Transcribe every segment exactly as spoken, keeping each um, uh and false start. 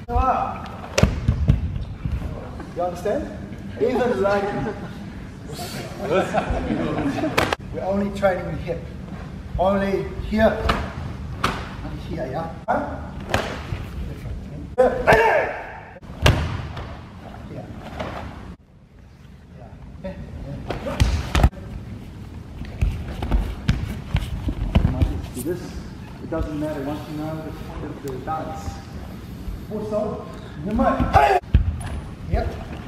You understand? Even like we're only training in hip. Only here and here, yeah? Different. Here. Yeah. Okay. Do this. It doesn't matter once you know the, the, the dance. Also, you might. Yep.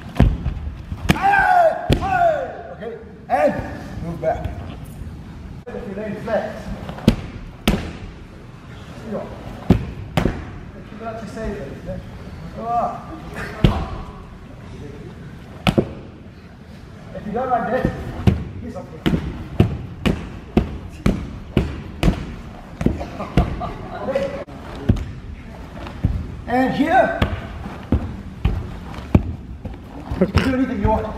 Okay, and move back. If you lay flat. Go. Keep it up to say it. Go up. If you don't like that, here's something. And here, you can do anything you want.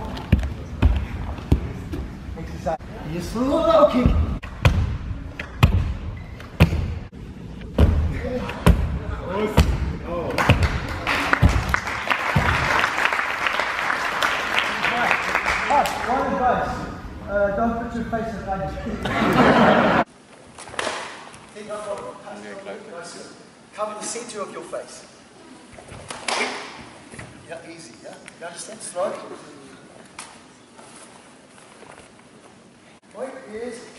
Exercise. You slow kick. Oh. Right. One advice. Uh, don't put your face in like this. Cover the center of your face. Yeah, easy, yeah? You understand? Slowly. Point is